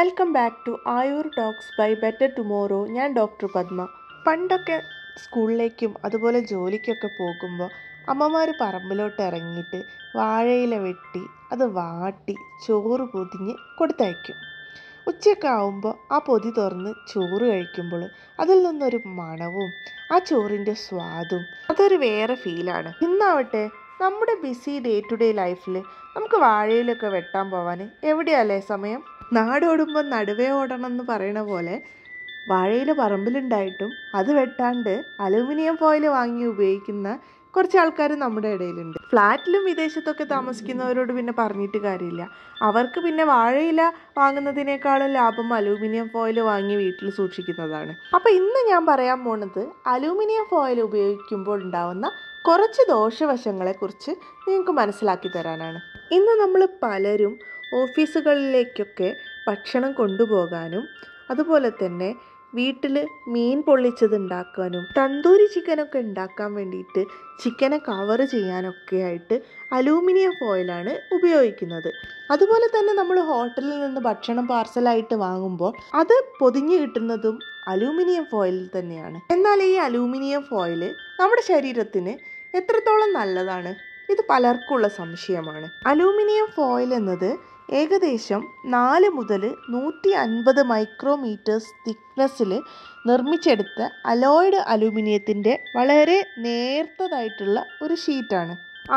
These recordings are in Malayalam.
Welcome back to Ayur talks by better tomorrow. ഞാൻ ഡോക്ടർ പദ്മ. പണ്ടൊക്കെ സ്കൂളിലേക്കും അതുപോലെ ജോലിക്കൊക്കെ പോകുമ്പോൾ അമ്മമാർ പറമ്പിലോട്ട് ഇറങ്ങിയിട്ട് വാഴയില വെട്ടി അത് വാട്ടി ചോറ് പൊതിഞ്ഞ് കൊടുത്തയക്കും. ഉച്ചയൊക്കെ ആവുമ്പോൾ ആ പൊതി തുറന്ന് ചോറ് കഴിക്കുമ്പോൾ അതിൽ നിന്നൊരു മണവും ആ ചോറിൻ്റെ സ്വാദും അതൊരു വേറെ ഫീലാണ്. ഇന്നാവട്ടെ നമ്മുടെ ബിസി ഡേ ടു ഡേ ലൈഫിൽ നമുക്ക് വാഴയിലൊക്കെ വെട്ടാൻ പോവാൻ എവിടെയല്ലേ സമയം? നാടോടുമ്പോൾ നടുവേ ഓടണം എന്ന് പറയണ പോലെ വാഴയില പറമ്പിലുണ്ടായിട്ടും അത് വെട്ടാണ്ട് അലൂമിനിയം ഫോയിൽ വാങ്ങി ഉപയോഗിക്കുന്ന കുറച്ച് ആൾക്കാർ നമ്മുടെ ഇടയിലുണ്ട്. ഫ്ലാറ്റിലും വിദേശത്തൊക്കെ താമസിക്കുന്നവരോട് പിന്നെ പറഞ്ഞിട്ട് കാര്യമില്ല. അവർക്ക് പിന്നെ വാഴയില വാങ്ങുന്നതിനേക്കാളും ലാഭം അലൂമിനിയം ഫോയിൽ വാങ്ങി വീട്ടിൽ സൂക്ഷിക്കുന്നതാണ്. അപ്പോൾ ഇന്ന് ഞാൻ പറയാൻ പോണത് അലൂമിനിയം ഫോയിൽ ഉപയോഗിക്കുമ്പോൾ ഉണ്ടാവുന്ന കുറച്ച് ദോഷവശങ്ങളെക്കുറിച്ച് നിങ്ങൾക്ക് മനസ്സിലാക്കി തരാനാണ്. ഇന്ന് നമ്മൾ പലരും ഓഫീസുകളിലേക്കൊക്കെ ഭക്ഷണം കൊണ്ടുപോകാനും അതുപോലെ തന്നെ വീട്ടിൽ മീൻ പൊള്ളിച്ചത് ഉണ്ടാക്കാനും തന്തൂരി ചിക്കനൊക്കെ ഉണ്ടാക്കാൻ വേണ്ടിയിട്ട് ചിക്കനെ കവർ ചെയ്യാനൊക്കെ ആയിട്ട് അലൂമിനിയം ഫോയിലാണ് ഉപയോഗിക്കുന്നത്. അതുപോലെ തന്നെ നമ്മൾ ഹോട്ടലിൽ നിന്ന് ഭക്ഷണം പാർസലായിട്ട് വാങ്ങുമ്പോൾ അത് പൊതിഞ്ഞ് കിട്ടുന്നതും അലൂമിനിയം ഫോയിലിൽ തന്നെയാണ്. എന്നാൽ ഈ അലൂമിനിയം ഫോയിൽ നമ്മുടെ ശരീരത്തിന് എത്രത്തോളം നല്ലതാണ്? ഇത് പലർക്കുള്ള സംശയമാണ്. അലൂമിനിയം ഫോയിൽ എന്നത് ഏകദേശം 4 മുതൽ 150 മൈക്രോമീറ്റേഴ്സ് തിക്നെസ്സിൽ നിർമ്മിച്ചെടുത്ത അലോയ്ഡ് അലൂമിനിയത്തിൻ്റെ വളരെ നേർത്തതായിട്ടുള്ള ഒരു ഷീറ്റാണ്.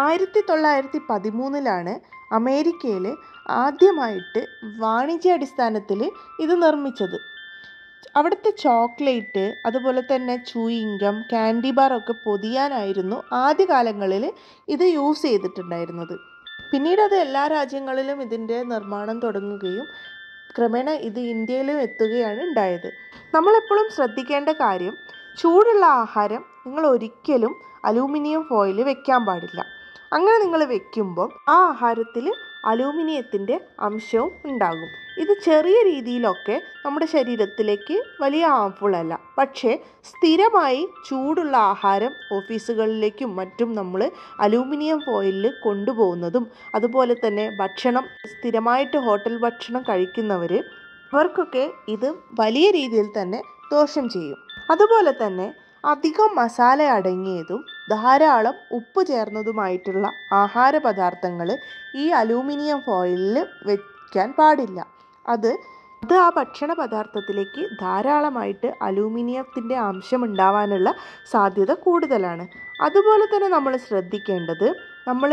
1913 അമേരിക്കയിൽ ആദ്യമായിട്ട് വാണിജ്യാടിസ്ഥാനത്തിൽ ഇത് നിർമ്മിച്ചത്. അവിടുത്തെ ചോക്ലേറ്റ് അതുപോലെ തന്നെ ചൂയിങ്കം, കാൻഡി ബാർ ഒക്കെ പൊതിയാനായിരുന്നു ആദ്യകാലങ്ങളിൽ ഇത് യൂസ് ചെയ്തിട്ടുണ്ടായിരുന്നത്. പിന്നീട് അത് എല്ലാ രാജ്യങ്ങളിലും ഇതിൻ്റെ നിർമ്മാണം തുടങ്ങുകയും ക്രമേണ ഇത് ഇന്ത്യയിലും എത്തുകയാണ് ഉണ്ടായത്. നമ്മളെപ്പോഴും ശ്രദ്ധിക്കേണ്ട കാര്യം, ചൂടുള്ള ആഹാരം നിങ്ങൾ ഒരിക്കലും അലൂമിനിയം ഫോയിൽ വെക്കാൻ പാടില്ല. അങ്ങനെ നിങ്ങൾ വെക്കുമ്പോൾ ആ ആഹാരത്തിൽ അലൂമിനിയത്തിൻ്റെ അംശവും ഉണ്ടാകും. ഇത് ചെറിയ രീതിയിലൊക്കെ നമ്മുടെ ശരീരത്തിലേക്ക് വലിയ ഹാംഫുൾ അല്ല. പക്ഷേ സ്ഥിരമായി ചൂടുള്ള ആഹാരം ഓഫീസുകളിലേക്കും മറ്റും നമ്മൾ അലൂമിനിയം ഫോയിലിൽ കൊണ്ടുപോകുന്നതും അതുപോലെ തന്നെ ഭക്ഷണം സ്ഥിരമായിട്ട് ഹോട്ടൽ ഭക്ഷണം കഴിക്കുന്നവർ അവർക്കൊക്കെ ഇത് വലിയ രീതിയിൽ തന്നെ ദോഷം ചെയ്യും. അതുപോലെ തന്നെ അധികം മസാല അടങ്ങിയതും ധാരാളം ഉപ്പ് ചേർന്നതുമായിട്ടുള്ള ആഹാര പദാർത്ഥങ്ങൾ ഈ അലൂമിനിയം ഫോയിലിൽ വെക്കാൻ പാടില്ല. അത് ആ ഭക്ഷണ പദാർത്ഥത്തിലേക്ക് ധാരാളമായിട്ട് അലൂമിനിയത്തിൻ്റെ അംശം ഉണ്ടാവാനുള്ള സാധ്യത കൂടുതലാണ്. അതുപോലെ തന്നെ നമ്മൾ ശ്രദ്ധിക്കേണ്ടത്, നമ്മൾ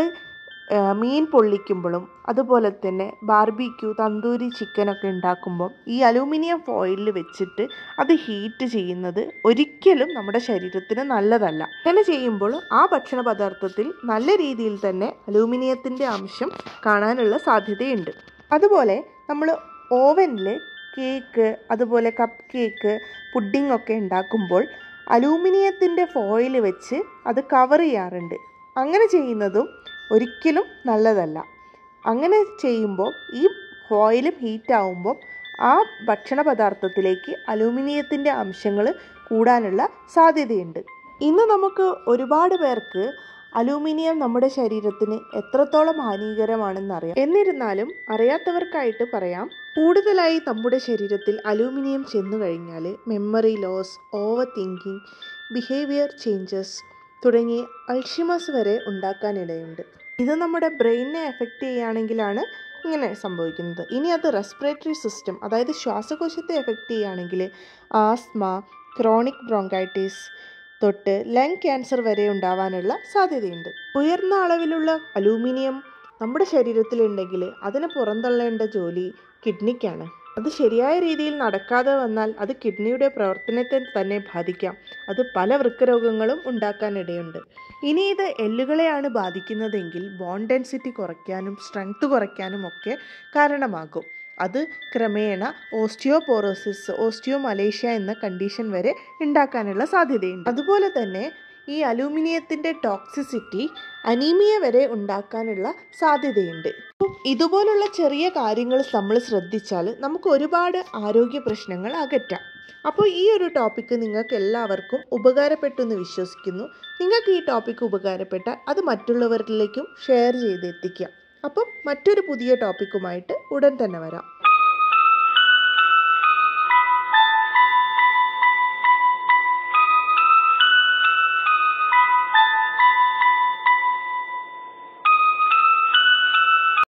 മീൻ പൊള്ളിക്കുമ്പോഴും അതുപോലെ തന്നെ ബാർബിക്യൂ, തന്തൂരി ചിക്കനൊക്കെ ഉണ്ടാക്കുമ്പോൾ ഈ അലൂമിനിയം ഫോയിലിൽ വെച്ചിട്ട് അത് ഹീറ്റ് ചെയ്യുന്നത് ഒരിക്കലും നമ്മുടെ ശരീരത്തിന് നല്ലതല്ല. അങ്ങനെ ചെയ്യുമ്പോൾ ആ ഭക്ഷണ പദാർത്ഥത്തിൽ നല്ല രീതിയിൽ തന്നെ അലൂമിനിയത്തിൻ്റെ അംശം കാണാനുള്ള സാധ്യതയുണ്ട്. അതുപോലെ നമ്മൾ ഓവനിൽ കേക്ക് അതുപോലെ കപ്പ് കേക്ക്, പുഡിംഗ് ഒക്കെ ഉണ്ടാക്കുമ്പോൾ അലൂമിനിയത്തിൻ്റെ ഫോയിൽ വെച്ച് അത് കവർ ചെയ്യാറുണ്ട്. അങ്ങനെ ചെയ്യുന്നതും ഒരിക്കലും നല്ലതല്ല. അങ്ങനെ ചെയ്യുമ്പോൾ ഈ ഫോയിലും ഹീറ്റാവുമ്പോൾ ആ ഭക്ഷണ പദാർത്ഥത്തിലേക്ക് അലൂമിനിയത്തിൻ്റെ അംശങ്ങൾ കൂടാനുള്ള സാധ്യതയുണ്ട്. ഇന്ന് നമുക്ക് ഒരുപാട് പേർക്ക് അലൂമിനിയം നമ്മുടെ ശരീരത്തിന് എത്രത്തോളം ഹാനികരമാണെന്നറിയാം. എന്നിരുന്നാലും അറിയാത്തവർക്കായിട്ട് പറയാം, കൂടുതലായി നമ്മുടെ ശരീരത്തിൽ അലൂമിനിയം ചെന്നു കഴിഞ്ഞാൽ memory loss, over thinking, behaviour changes തുടങ്ങി അൾഷിമേഴ്സ് വരെ ഉണ്ടാക്കാനിടയുണ്ട്. ഇത് നമ്മുടെ ബ്രെയിനിനെ എഫക്റ്റ് ചെയ്യുകയാണെങ്കിലാണ് ഇങ്ങനെ സംഭവിക്കുന്നത്. ഇനി അത് റെസ്പിറേറ്ററി സിസ്റ്റം, അതായത് ശ്വാസകോശത്തെ എഫക്റ്റ് ചെയ്യുകയാണെങ്കിൽ ആസ്മ, ക്രോണിക് ബ്രോങ്കൈറ്റിസ് തൊട്ട് ലങ് ക്യാൻസർ വരെ ഉണ്ടാവാനുള്ള സാധ്യതയുണ്ട്. ഉയർന്ന അളവിലുള്ള അലൂമിനിയം നമ്മുടെ ശരീരത്തിലുണ്ടെങ്കിൽ അതിനെ പുറന്തള്ളേണ്ട ജോലി കിഡ്നിക്കാണ്. അത് ശരിയായ രീതിയിൽ നടക്കാതെ വന്നാൽ അത് കിഡ്നിയുടെ പ്രവർത്തനത്തെ തന്നെ ബാധിക്കാം. അത് പല വൃക്കരോഗങ്ങളും ഉണ്ടാക്കാനിടയുണ്ട്. ഇനി ഇത് എല്ലുകളെയാണ് ബാധിക്കുന്നതെങ്കിൽ ബോൺ ഡെൻസിറ്റി കുറയ്ക്കാനും സ്ട്രെങ്ത് കുറയ്ക്കാനും ഒക്കെ കാരണമാകും. അത് ക്രമേണ ഓസ്റ്റിയോപോറോസിസ്, ഓസ്റ്റിയോമലേഷ്യ എന്ന കണ്ടീഷൻ വരെ ഉണ്ടാക്കാനുള്ള സാധ്യതയുണ്ട്. അതുപോലെ തന്നെ ഈ അലൂമിനിയത്തിൻ്റെ ടോക്സിസിറ്റി അനീമിയ വരെ ഉണ്ടാക്കാനുള്ള സാധ്യതയുണ്ട്. ഇതുപോലുള്ള ചെറിയ കാര്യങ്ങൾ നമ്മൾ ശ്രദ്ധിച്ചാൽ നമുക്ക് ഒരുപാട് ആരോഗ്യ പ്രശ്നങ്ങൾ അകറ്റാം. അപ്പോൾ ഈ ഒരു ടോപ്പിക്ക് നിങ്ങൾക്ക് എല്ലാവർക്കും ഉപകാരപ്പെട്ടു എന്ന് വിശ്വസിക്കുന്നു. നിങ്ങൾക്ക് ഈ ടോപ്പിക്ക് ഉപകാരപ്പെട്ടാൽ അത് മറ്റുള്ളവരിലേക്കും ഷെയർ ചെയ്ത് എത്തിക്കാം. അപ്പം മറ്റൊരു പുതിയ ടോപ്പിക്കുമായിട്ട് ഉടൻ തന്നെ വരാം.